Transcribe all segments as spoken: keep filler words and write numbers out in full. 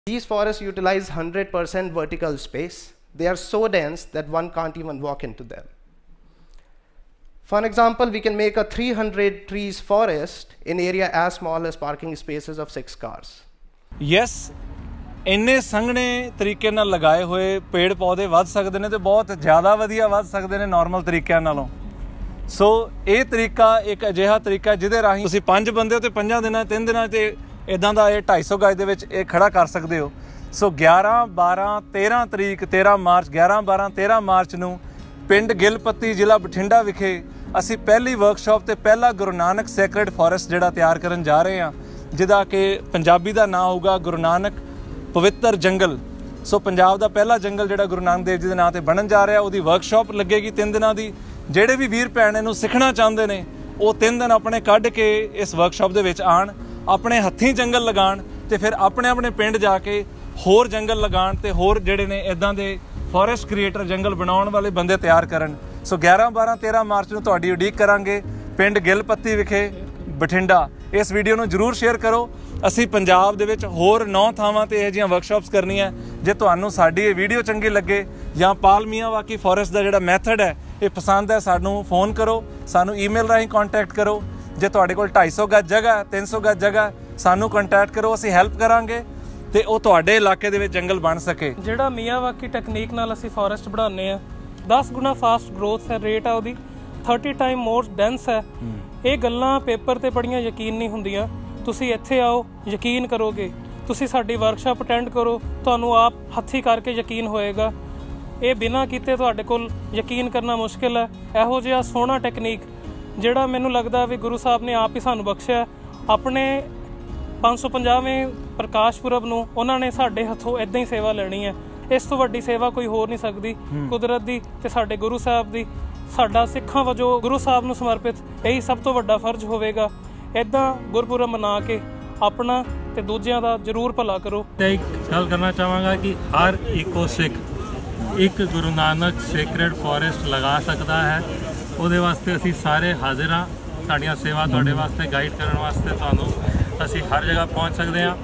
These forests utilize one hundred percent vertical space. They are so dense that one can't even walk into them. For an example, we can make a three hundred trees forest in area as small as parking spaces of six cars. Yes, ਇੰਨੇ ਸੰਘਣੇ ਤਰੀਕੇ ਨਾਲ ਲਗਾਏ ਹੋਏ ਪੇੜ ਪੌਦੇ ਵੱਧ ਸਕਦੇ ਨੇ ਤੇ ਬਹੁਤ ਜ਼ਿਆਦਾ ਵਧੀਆ ਵੱਧ ਸਕਦੇ ਨੇ ਨਾਰਮਲ ਤਰੀਕਿਆਂ ਨਾਲੋਂ। ਸੋ ਇਹ ਤਰੀਕਾ ਇੱਕ ਅਜਿਹਾ ਤਰੀਕਾ ਜਿਹਦੇ ਰਾਹੀਂ ਤੁਸੀਂ ਪੰਜ ਬੰਦੇ ਹੋ ਤੇ ਪੰਜਾਂ ਦਿਨਾਂ ਤਿੰਨ ਦਿਨਾਂ ਤੇ ਇਦਾਂ ਦਾ ਇਹ ਢਾਈ ਸੌ ਗਜ ਦੇ ਵਿੱਚ ਇਹ ਖੜਾ ਕਰ ਸਕਦੇ ਹੋ। ਸੋ ਗਿਆਰਾਂ ਬਾਰਾਂ ਤੇਰਾਂ ਤਰੀਕ ਤੇਰਾਂ ਮਾਰਚ ਗਿਆਰਾਂ ਬਾਰਾਂ ਤੇਰਾਂ ਮਾਰਚ ਨੂੰ ਪਿੰਡ ਗਿੱਲਪੱਤੀ ਜ਼ਿਲ੍ਹਾ ਬਠਿੰਡਾ ਵਿਖੇ ਅਸੀਂ ਪਹਿਲੀ ਵਰਕਸ਼ਾਪ ਤੇ ਪਹਿਲਾ ਗੁਰੂ ਨਾਨਕ ਸੈਕਰਡ ਫੋਰੈਸਟ ਜਿਹੜਾ ਤਿਆਰ ਕਰਨ ਜਾ ਰਹੇ ਹਾਂ, ਜਿਹਦਾ ਕਿ ਪੰਜਾਬੀ ਦਾ ਨਾਂ ਹੋਊਗਾ ਗੁਰੂ ਨਾਨਕ ਪਵਿੱਤਰ ਜੰਗਲ। ਸੋ ਪੰਜਾਬ ਦਾ ਪਹਿਲਾ ਜੰਗਲ ਜਿਹੜਾ ਗੁਰੂ ਨਾਨਕ ਦੇਵ ਜੀ ਦੇ ਨਾਂ ਤੇ ਬਣਨ ਜਾ ਰਿਹਾ, ਉਹਦੀ ਵਰਕਸ਼ਾਪ ਲੱਗੇਗੀ ਤਿੰਨ ਦਿਨਾਂ ਦੀ। ਜਿਹੜੇ ਵੀ ਵੀਰ ਭੈਣ ਇਹਨੂੰ ਸਿੱਖਣਾ ਚਾਹੁੰਦੇ ਨੇ ਉਹ ਤਿੰਨ ਦਿਨ ਆਪਣੇ ਕੱਢ ਕੇ ਇਸ ਵਰਕਸ਼ਾਪ ਦੇ ਵਿੱਚ ਆਉਣ, ਆਪਣੇ ਹੱਥੀਂ ਜੰਗਲ ਲਗਾਉਣ ਤੇ ਫਿਰ ਆਪਣੇ ਆਪਣੇ ਪਿੰਡ ਜਾ ਕੇ ਹੋਰ ਜੰਗਲ ਲਗਾਉਣ ਤੇ ਹੋਰ ਜਿਹੜੇ ਨੇ ਇੱਦਾਂ ਦੇ ਫੋਰੈਸਟ ਕ੍ਰੀਏਟਰ ਜੰਗਲ ਬਣਾਉਣ ਵਾਲੇ ਬੰਦੇ ਤਿਆਰ ਕਰਨ। ਸੋ ਗਿਆਰਾਂ ਬਾਰਾਂ ਤੇਰਾਂ ਮਾਰਚ ਨੂੰ ਤੁਹਾਡੀ ਉਡੀਕ ਕਰਾਂਗੇ ਪਿੰਡ ਗਿੱਲਪੱਤੀ ਵਿਖੇ ਬਠਿੰਡਾ। ਇਸ ਵੀਡੀਓ ਨੂੰ ਜ਼ਰੂਰ ਸ਼ੇਅਰ ਕਰੋ। ਅਸੀਂ ਪੰਜਾਬ ਦੇ ਵਿੱਚ ਹੋਰ ਨੌ ਥਾਵਾਂ ਤੇ ਇਹੋ ਜਿਹੀਆਂ ਵਰਕਸ਼ਾਪਸ ਕਰਨੀਆਂ। ਜੇ ਤੁਹਾਨੂੰ ਸਾਡੀ ਇਹ ਵੀਡੀਓ ਚੰਗੀ ਲੱਗੇ ਜਾਂ ਪਾਲ ਮਿਆਵਾਕੀ ਫੋਰੈਸਟ ਦਾ ਜਿਹੜਾ ਮੈਥਡ ਹੈ ਇਹ ਪਸੰਦ ਹੈ, ਸਾਨੂੰ ਫੋਨ ਕਰੋ, ਸਾਨੂੰ ਈਮੇਲ ਰਾਹੀਂ ਕੰਟੈਕਟ ਕਰੋ। ਜੇ ਤੁਹਾਡੇ ਕੋਲ ਢਾਈ ਸੌ ਗਜ ਜਗ੍ਹਾ ਤਿੰਨ ਸੌ ਗਜ ਜਗ੍ਹਾ, ਸਾਨੂੰ ਕੰਟੈਕਟ ਕਰੋ, ਅਸੀਂ ਹੈਲਪ ਕਰਾਂਗੇ ਤੇ ਉਹ ਤੁਹਾਡੇ ਇਲਾਕੇ ਦੇ ਵਿੱਚ ਜੰਗਲ ਬਣ ਸਕੇ। ਜਿਹੜਾ ਮਿਆਵਾਕੀ ਟੈਕਨੀਕ ਨਾਲ ਅਸੀਂ ਫੋਰੈਸਟ ਬਣਾਉਂਦੇ ਆ, ਦਸ ਗੁਣਾ ਫਾਸਟ ਗਰੋਥ ਹੈ, ਰੇਟ ਆ ਉਹਦੀ ਥਰਟੀ ਟਾਈਮ ਮੋਰ ਡੈਂਸ ਹੈ। ਇਹ ਗੱਲਾਂ ਪੇਪਰ ਤੇ ਪੜ੍ਹੀਆਂ ਯਕੀਨ ਨਹੀਂ ਹੁੰਦੀਆਂ। ਤੁਸੀਂ ਇੱਥੇ ਆਓ, ਯਕੀਨ ਕਰੋਗੇ। ਤੁਸੀਂ ਸਾਡੀ ਵਰਕਸ਼ਾਪ ਅਟੈਂਡ ਕਰੋ, ਤੁਹਾਨੂੰ ਆਪ ਹੱਥੀਂ ਕਰਕੇ ਯਕੀਨ ਹੋਏਗਾ। ਇਹ ਬਿਨਾਂ ਕੀਤੇ ਤੁਹਾਡੇ ਕੋਲ ਯਕੀਨ ਕਰਨਾ ਮੁਸ਼ਕਿਲ ਹੈ। ਇਹੋ ਜਿਹਾ ਸੋਹਣਾ ਟੈਕਨੀਕ ਜਿਹੜਾ ਮੈਨੂੰ ਲੱਗਦਾ ਵੀ ਗੁਰੂ ਸਾਹਿਬ ਨੇ ਆਪ ਹੀ ਸਾਨੂੰ ਬਖਸ਼ਿਆ। ਆਪਣੇ ਪੰਜ ਸੌ ਪੰਜਾਹਵੇਂ ਪ੍ਰਕਾਸ਼ ਪੁਰਬ ਨੂੰ ਉਹਨਾਂ ਨੇ ਸਾਡੇ ਹੱਥੋਂ ਇੱਦਾਂ ਹੀ ਸੇਵਾ ਲੈਣੀ ਹੈ। ਇਸ ਤੋਂ ਵੱਡੀ ਸੇਵਾ ਕੋਈ ਹੋਰ ਨਹੀਂ ਸਕਦੀ ਕੁਦਰਤ ਦੀ ਤੇ ਸਾਡੇ ਗੁਰੂ ਸਾਹਿਬ ਦੀ। ਸਾਡਾ ਸਿੱਖਾਂ ਵਜੋਂ ਗੁਰੂ ਸਾਹਿਬ ਨੂੰ ਸਮਰਪਿਤ ਇਹੀ ਸਭ ਤੋਂ ਵੱਡਾ ਫਰਜ਼ ਹੋਵੇਗਾ। ਇੱਦਾਂ ਗੁਰਪੁਰਬ ਮਨਾ ਕੇ ਆਪਣਾ ਤੇ ਦੂਜਿਆਂ ਦਾ ਜ਼ਰੂਰ ਭਲਾ ਕਰੋ। ਇੱਕ ਗੱਲ ਕਰਨਾ ਚਾਹਾਂਗਾ ਕਿ ਹਰ ਇੱਕੋ ਸਿੱਖ ਇੱਕ ਗੁਰੂ ਨਾਨਕ ਸੈਕਰਡ ਫੋਰੈਸਟ ਲਗਾ ਸਕਦਾ ਹੈ। ਉਹਦੇ ਵਾਸਤੇ ਅਸੀਂ ਸਾਰੇ ਹਾਜ਼ਰ ਹਾਂ। ਸਾਡੀਆਂ ਸੇਵਾ ਤੁਹਾਡੇ ਵਾਸਤੇ ਗਾਈਡ ਕਰਨ ਵਾਸਤੇ ਤੁਹਾਨੂੰ ਅਸੀਂ ਹਰ ਜਗ੍ਹਾ ਪਹੁੰਚ ਸਕਦੇ ਹਾਂ।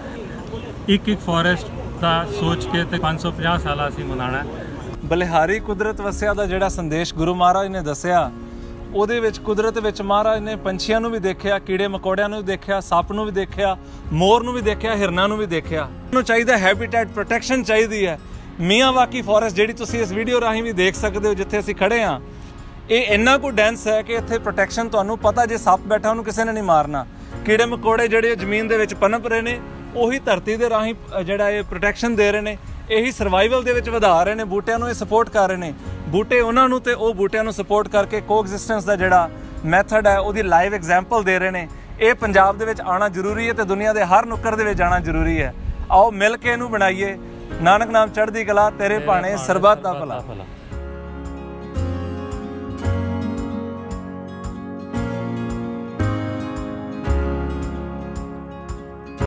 ਇੱਕ ਇੱਕ ਫੋਰੈਸਟ ਦਾ ਸੋਚ ਕੇ ਤੇ ਪੰਜ ਸੌ ਪੰਜਾਹ ਸਾਲਾ ਅਸੀਂ ਮਨਾਉਣਾ ਹੈ। ਬਲਿਹਾਰੀ ਕੁਦਰਤ ਵਸਿਆ ਦਾ ਜਿਹੜਾ ਸੰਦੇਸ਼ ਗੁਰੂ ਮਹਾਰਾਜ ਨੇ ਦੱਸਿਆ, ਉਹਦੇ ਵਿੱਚ ਕੁਦਰਤ ਵਿੱਚ ਮਹਾਰਾਜ ਨੇ ਪੰਛੀਆਂ ਨੂੰ ਵੀ ਦੇਖਿਆ, ਕੀੜੇ ਮਕੌੜਿਆਂ ਨੂੰ ਵੀ ਦੇਖਿਆ, ਸੱਪ ਨੂੰ ਵੀ ਦੇਖਿਆ, ਮੋਰ ਨੂੰ ਵੀ ਦੇਖਿਆ, ਹਿਰਨਾਂ ਨੂੰ ਵੀ ਦੇਖਿਆ। ਉਹਨੂੰ ਚਾਹੀਦਾ ਹੈਬਿਟੈਟ ਪ੍ਰੋਟੈਕਸ਼ਨ ਚਾਹੀਦੀ ਹੈ। ਮਿਆਵਾਕੀ ਫੋਰੈਸਟ ਜਿਹੜੀ ਤੁਸੀਂ ਇਸ ਵੀਡੀਓ ਰਾਹੀਂ ਵੀ ਦੇਖ ਸਕਦੇ ਹੋ ਜਿੱਥੇ ਅਸੀਂ ਖੜੇ ਹਾਂ, ਇਹ ਇੰਨਾ ਕੁ ਡੈਂਸ ਹੈ ਕਿ ਇੱਥੇ ਪ੍ਰੋਟੈਕਸ਼ਨ ਤੁਹਾਨੂੰ ਪਤਾ, ਜੇ ਸੱਪ ਬੈਠਾ ਉਹਨੂੰ ਕਿਸੇ ਨੇ ਨਹੀਂ ਮਾਰਨਾ। ਕੀੜੇ ਮਕੌੜੇ ਜਿਹੜੇ ਜ਼ਮੀਨ ਦੇ ਵਿੱਚ ਪਨਪ ਰਹੇ ਨੇ, ਉਹੀ ਧਰਤੀ ਦੇ ਰਾਹੀਂ ਜਿਹੜਾ ਇਹ ਪ੍ਰੋਟੈਕਸ਼ਨ ਦੇ ਰਹੇ ਨੇ, ਇਹੀ ਸਰਵਾਈਵਲ ਦੇ ਵਿੱਚ ਵਧਾ ਰਹੇ ਨੇ, ਬੂਟਿਆਂ ਨੂੰ ਇਹ ਸਪੋਰਟ ਕਰ ਰਹੇ ਨੇ। ਬੂਟੇ ਉਹਨਾਂ ਨੂੰ ਤੇ ਉਹ ਬੂਟਿਆਂ ਨੂੰ ਸਪੋਰਟ ਕਰਕੇ ਕੋਐਗਜ਼ਿਸਟੈਂਸ ਦਾ ਜਿਹੜਾ ਮੈਥਡ ਹੈ ਉਹਦੀ ਲਾਈਵ ਐਗਜ਼ਾਮਪਲ ਦੇ ਰਹੇ ਨੇ। ਇਹ ਪੰਜਾਬ ਦੇ ਵਿੱਚ ਆਉਣਾ ਜ਼ਰੂਰੀ ਹੈ ਤੇ ਦੁਨੀਆ ਦੇ ਹਰ ਨੁੱਕਰ ਦੇ ਵਿੱਚ ਜਾਣਾ ਜ਼ਰੂਰੀ ਹੈ। ਆਓ ਮਿਲ ਕੇ ਇਹਨੂੰ ਬਣਾਈਏ। ਨਾਨਕ ਨਾਮ ਚੜ੍ਹਦੀ ਕਲਾ, ਤੇਰੇ ਭਾਣੇ ਸਰਬੱਤ ਦਾ ਭਲਾ।